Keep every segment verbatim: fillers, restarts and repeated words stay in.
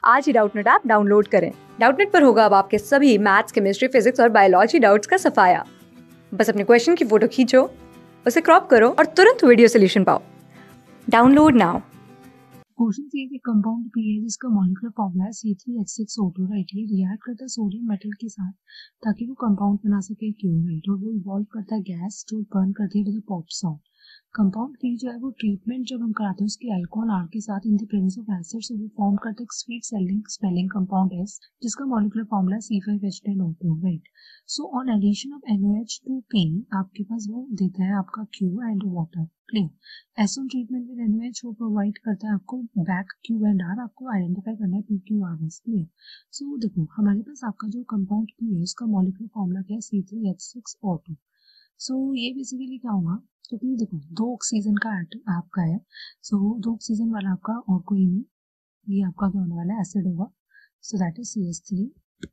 आज ही Doubtnet app download करें। डाउटनेट पर होगा अब आपके सभी मैथ्स, केमिस्ट्री, फिजिक्स और बायोलॉजी डाउट्स का सफाया। बस अपने क्वेश्चन की फोटो खींचो, उसे क्रॉप करो और तुरंत वीडियो सोल्यूशन पाओ। Download now. क्वेश्चन ये कि कंपाउंड पी है जिसका मॉलिक्यूलर फॉर्मूला है C three H six O two, right. ये रिएक्ट करता है सोडियम मेटल के साथ ताकि वो कंपाउंड बना सके क्यू, राइट। और वो इवॉल्व करता है गैस जो बर्न करती है पॉप्स आउट। कंपाउंड पी जो है वो ट्रीटमेंट जब हम कराते हैं उसकी अल्कोहल आर के साथ in the presence of acid से वो फॉर्म करता है sweet selling spelling compound S जिसका मॉलिक्यूलर फॉर्मूला है C five H ten O two, right. So on addition of N O H to P आपके पास वो देता है आपका क्यू एंड वाटर, क्लियर। एसोन treatment with N O H वो प्रोवाइड करता है आपको बैक क्यू एंड आर, आपको आइडेंटिफाई करना है P Q R S, clear. So देखो हमारे पास आपका जो कंपाउंड पी है उसका मॉलिक्यूलर फॉर्मूला क्या है C three H six O two. So ये बेसिकली क्या होगा, क्योंकि देखो दो ऑक्सीजन का एटम आपका है, सो so, दो ऑक्सीजन वाला आपका और कोई नहीं, ये आपका क्या होने वाला है एसिड होगा। So that is C H three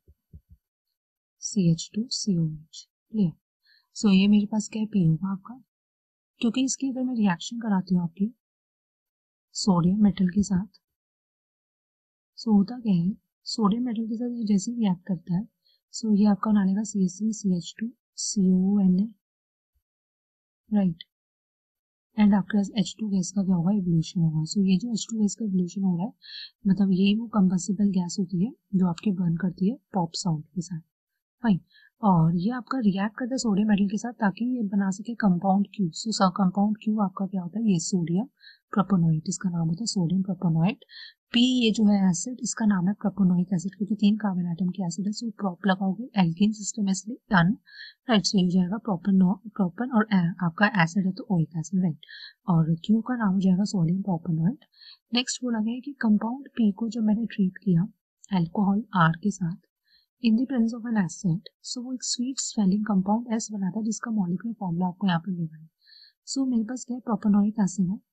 C H two C O H, clear. So ये मेरे पास क्या पी होगा आपका, क्योंकि इसकी अगर मैं रिएक्शन कराती हूँ आपकी सोडियम मेटल के साथ, सो so, होता क्या है सोडियम मेटल के साथ ये जैसे ही रिएक्ट करता है, सो so, ये आपका बना लेगा C H three C H two C O N A, right. And आपके पास एच टू गैस का क्या होगा इवोल्यूशन होगा। सो so, ये जो एच टू गैस का इवोल्यूशन हो रहा है मतलब यही वो कंबस्टिबल गैस होती है जो आपके बर्न करती है पॉप साउंड के साथ, फाइन। और ये आपका रिएक्ट करता है सोडियम मेटल के साथ ताकि ये बना सके compound Q. So compound Q आपका क्या होता है, ये सोडियम प्रोपोनोइट, इसका नाम होता है सोडियम प्रोपोनोइट। पी ये जो है एसिड इसका नाम है प्रोपोनोइक एसिड, क्योंकि तीन कार्बन एटम की एसिड है। सो प्रोप लगाओगे एल्कीन सिस्टम इसलिए डन, राइट। सो ये हो जाएगा प्रोपन प्रोपन और ए, आपका एसिड है तो ओइक एसिड, राइट। और क्यू का नाम हो जाएगा सोडियम प्रोपोनोइट। नेक्स्ट बोला गया है कि कंपाउंड पी को जब मैंने ट्रीट किया एल्कोहल आर के साथ in the presence of an acid, so वो एक स्वीट स्मेलिंग कंपाउंड एस बनाता है जिसका मॉलिक्यूलर फॉर्मूला आपको यहाँ पर लेना है। सो so, मेरे पास क्या है प्रोपोनोइक एसिड है,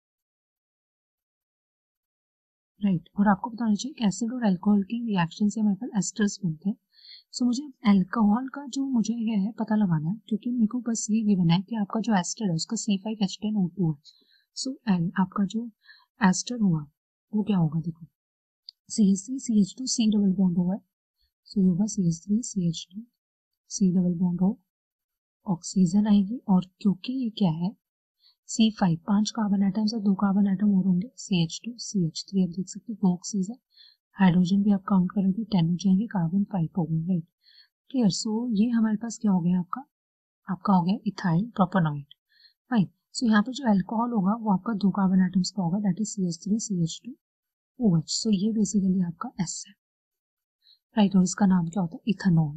राइट right. और आपको बताना चाहिए कि एसिड और अल्कोहल की रिएक्शन से हमारे पास एस्टर्स बनते हैं। सो so, मुझे अल्कोहल का जो मुझे ये है पता लगाना है, क्योंकि मेरे को बस ये गिवन है कि आपका जो एस्टर है उसका C five H ten O two है। सो एल आपका जो एस्टर हुआ वो क्या होगा, देखो C H three C H two C double bond हुआ है, सो ये होगा C H three C H two C double bond हो, ऑक्सीजन आएगी और क्योंकि ये क्या है सी फाइव पांच कार्बन एटम से दो कार्बन एटम और होंगे C H two C H three, अब देख सकते दो ऑक्सीजन, हाइड्रोजन भी आप काउंट करोगे टेन हो जाएंगे, कार्बन फाइव हो गए, राइट, क्लियर। सो ये हमारे पास क्या हो गया आपका आपका हो गया इथाइल प्रोपोनोइड, फाइन। सो यहाँ पर जो अल्कोहल होगा वो आपका दो कार्बन एटम्स का होगा, that is C H three C H two O H. So ये बेसिकली आपका एस है, राइट। और इसका नाम क्या होता है इथेनॉल,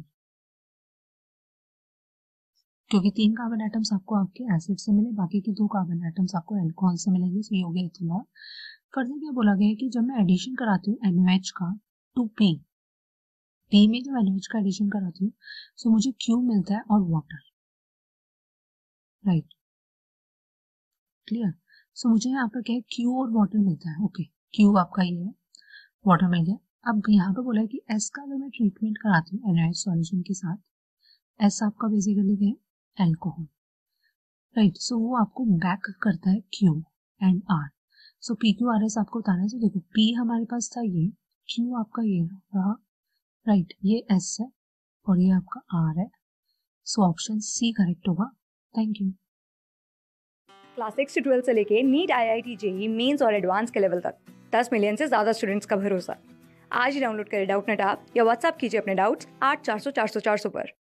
क्योंकि तीन कार्बन एटम्स आपको आपके एसिड से मिले, बाकी के दो कार्बन एटम्स आपको अल्कोहल से मिलेंगे, सो ये हो गया इथेनॉल। फर्दर क्या बोला गया है कि जब मैं एडिशन कराती हूँ एन ओ एच का टू पी, पी में जब एन ओ एच का एडिशन कराती हूँ सो मुझे क्यू मिलता है और वाटर, राइट, क्लियर। सो मुझे यहाँ पर क्या है क्यू और वाटर मिलता है, ओके। क्यू आपका ये है, वाटर मिल गया। अब यहाँ पे बोला है कि एस का अगर मैं ट्रीटमेंट कराती हूँ एन ओ एच सॉल्यूशन के साथ, एस आपका बेसिकली क्या है एल्कोहल, राइट। सो वो आपको बैक करता है Q and R. So P Q R S आपको बताना है। तो देखो पी हमारे पास था ये, क्यू आपका ये रहा, राइट, ये एस है और ये आपका आर है। सो ऑप्शन सी करेक्ट होगा, थैंक यू। क्लास सिक्स से ट्वेल्थ से लेके NEET, I I T, JEE mains और एडवांस के लेवल तक दस मिलियन से ज्यादा स्टूडेंट्स का भरोसा। आज ही डाउनलोड करें डाउटनेट ऐप या व्हाट्सएप कीजिए अपने डाउट्स आठ चार सौ चार सौ चार सौ पर।